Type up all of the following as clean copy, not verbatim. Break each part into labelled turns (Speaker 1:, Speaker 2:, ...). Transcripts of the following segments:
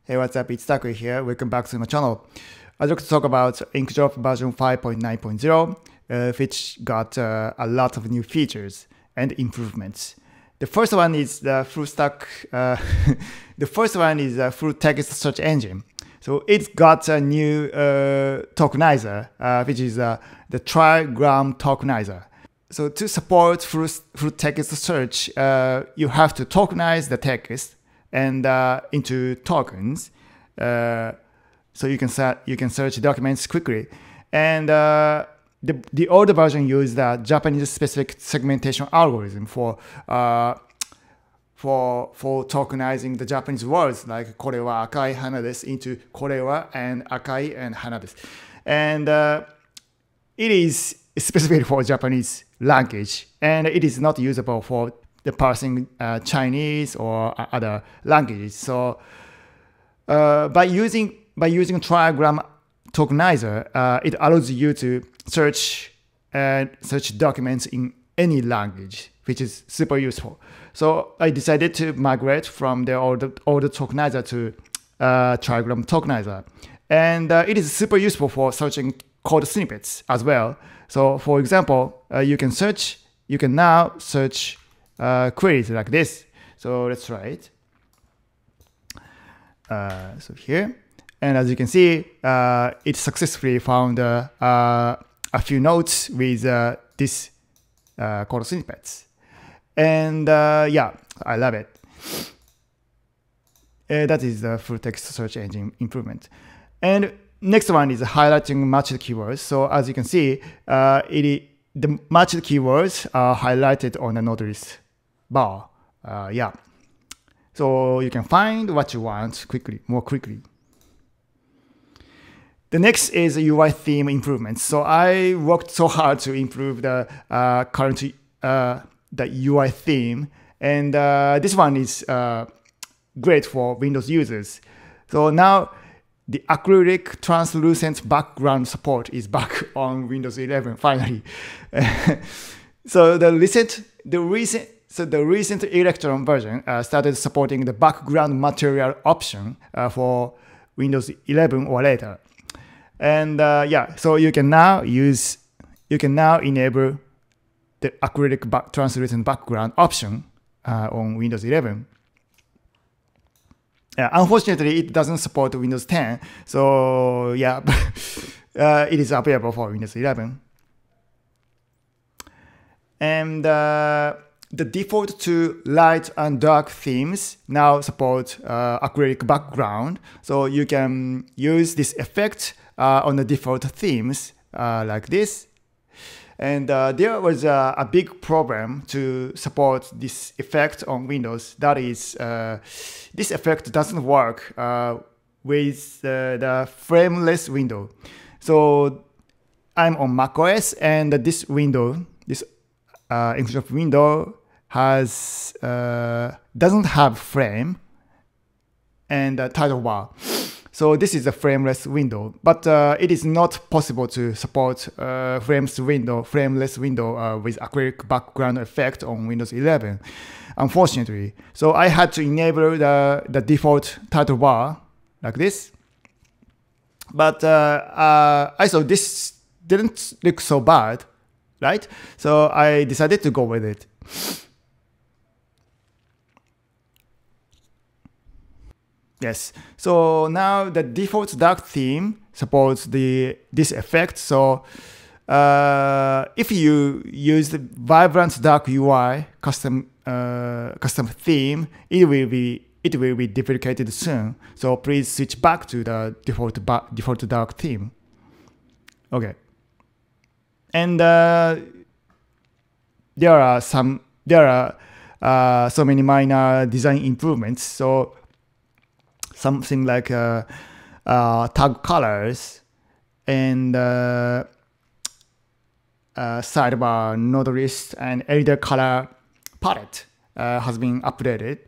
Speaker 1: Hey, what's up? It's Taku here. Welcome back to my channel. I'd like to talk about Inkdrop version 5.9.0, which got a lot of new features and improvements. The first one is the full stack. The first one is a full text search engine. So it's got a new tokenizer, which is the trigram tokenizer. So to support full text search, you have to tokenize the text and into tokens, so you can search documents quickly. And the older version used the Japanese specific segmentation algorithm for tokenizing the Japanese words like これは赤い花です into これは and 赤い and 花です. And it is specifically for Japanese language, and it is not usable for the parsing Chinese or other languages. So by using trigram tokenizer, it allows you to search documents in any language, which is super useful. So I decided to migrate from the older tokenizer to trigram tokenizer, and it is super useful for searching code snippets as well. So for example, you can now search queries like this. So let's try it. So here, and as you can see, it successfully found a few nodes with this code snippets. And yeah, I love it. That is the full text search engine improvement. And next one is highlighting matched keywords. So as you can see, the matched keywords are highlighted on the node list bar. Yeah. So you can find what you want more quickly. The next is UI theme improvements. So I worked so hard to improve the UI theme, and this one is great for Windows users. So now the acrylic translucent background support is back on Windows 11 finally. So the recent Electron version started supporting the background material option for Windows 11 or later. And yeah, so you can now enable the acrylic translucent background option on Windows 11. Unfortunately, it doesn't support Windows 10, so yeah, it is available for Windows 11. And the default to light and dark themes now support acrylic background, so you can use this effect on the default themes like this. And there was a big problem to support this effect on Windows. That is, this effect doesn't work with the frameless window. So I'm on macOS, and this window, this Inkdrop window doesn't have frame and title bar. So this is a frameless window, but it is not possible to support frameless window with acrylic background effect on Windows 11, unfortunately. So I had to enable the default title bar like this. But I saw this didn't look so bad, right? So I decided to go with it. Yes, so now the default dark theme supports this effect. So if you use the vibrant dark UI custom theme, it will be deprecated soon. So please switch back to the default dark theme. Okay, and there are so many minor design improvements. So something like tag colors and sidebar node list and editor color palette has been updated.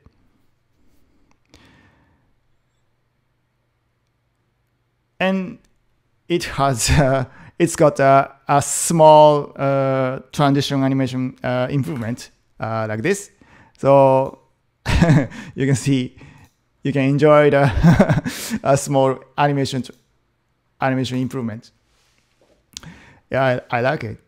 Speaker 1: And it has it's got a small transition animation improvement like this. So you can see you can enjoy the a small animation improvement. Yeah, I like it.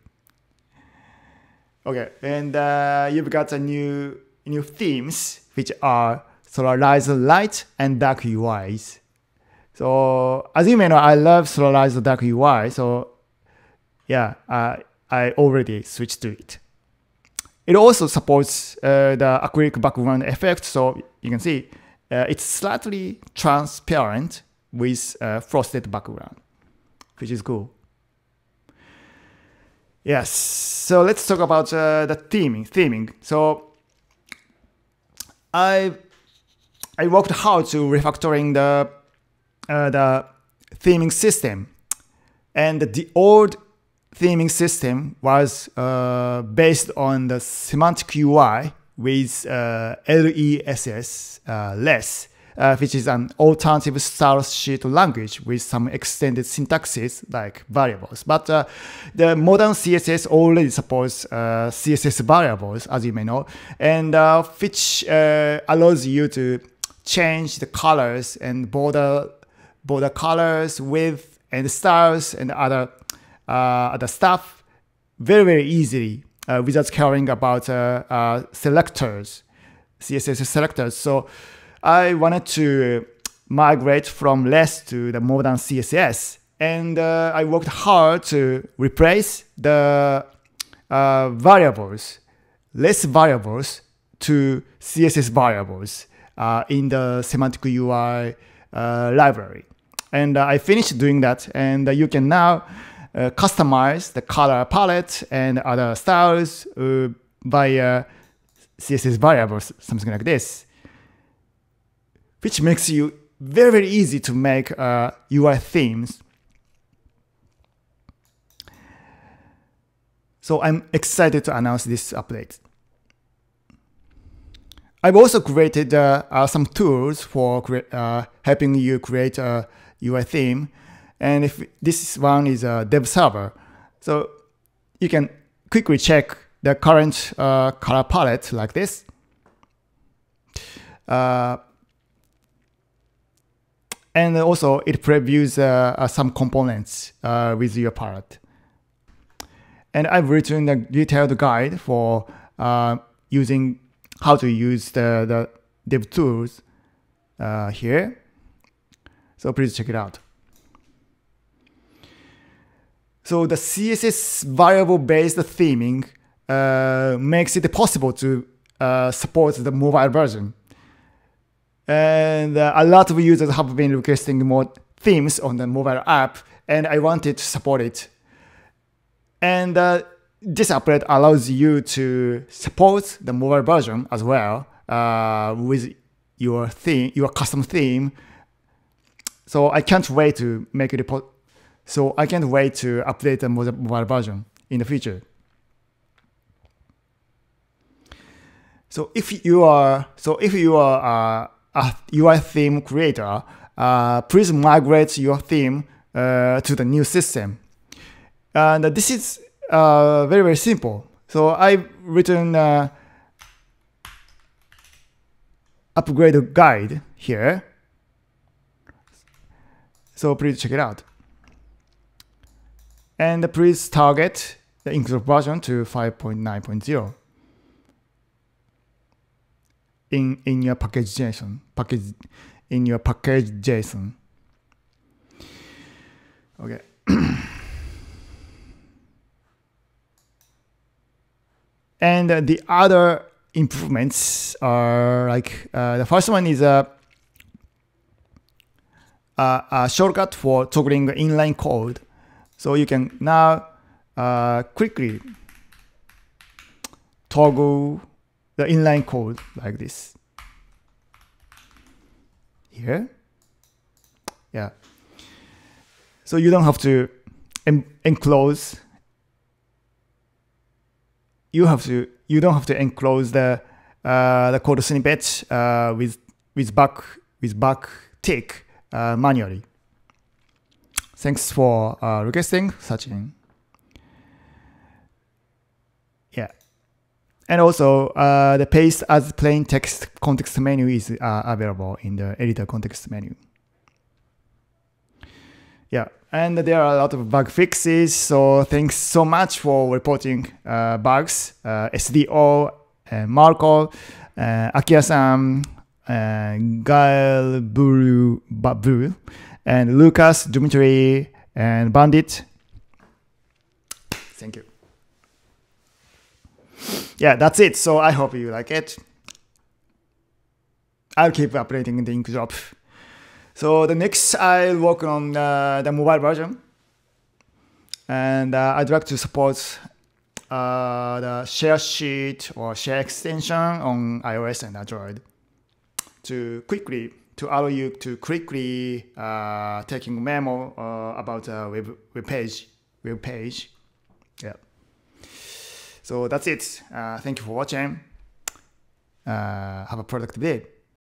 Speaker 1: Okay, and you've got a new themes which are Solarizer Light and Dark UIs. So as you may know, I love Solarizer Dark UI. So yeah, I already switched to it. It also supports the acrylic background effect. So you can see it's slightly transparent with frosted background, which is cool. Yes, so let's talk about the theming. So I worked hard to refactoring the theming system, and the old theming system was based on the semantic UI with LESS less. Which is an alternative style sheet language with some extended syntaxes like variables. But the modern CSS already supports CSS variables, as you may know, and which allows you to change the colors and border colors, width, and styles and other stuff very easily without caring about selectors, CSS selectors. So I wanted to migrate from less to the modern CSS, and I worked hard to replace the less variables to CSS variables in the semantic UI library. And I finished doing that, and you can now customize the color palette and other styles by CSS variables, something like this, which makes you very easy to make UI themes. So I'm excited to announce this update. I've also created some tools for helping you create a UI theme. And if this one is a dev server, so you can quickly check the current color palette like this. And also it previews some components with your palette. And I've written a detailed guide for using how to use the dev tools here. So please check it out. So the CSS variable-based theming makes it possible to support the mobile version. And a lot of users have been requesting more themes on the mobile app, and I wanted to support it. And this update allows you to support the mobile version as well with your custom theme. So I can't wait to make it. So I can't wait to update the mobile version in the future. So if you are a UI theme creator, please migrate your theme to the new system. And this is very simple. So I've written upgrade guide here. So please check it out. And please target the include version to 5.9.0. in your package.json. Okay. And the other improvements are like the first one is a shortcut for toggling inline code. So you can now quickly toggle the inline code like this. Here. Yeah. So you don't have to enclose. You don't have to enclose the code snippet with back tick manually. Thanks for requesting, Sachin. Yeah. And also, the paste as plain text context menu is available in the editor context menu. Yeah, and there are a lot of bug fixes. So thanks so much for reporting bugs. SDO, Marco, Akia-san, Gael Buru, and Lucas, Dmitry, and Bandit. Thank you. Yeah, that's it. So I hope you like it. I'll keep updating the Inkdrop. So the next I'll work on the mobile version. And I'd like to support the share sheet or share extension on iOS and Android to allow you to quickly taking memo about a web page. Yeah. So that's it. Thank you for watching. Have a productive day.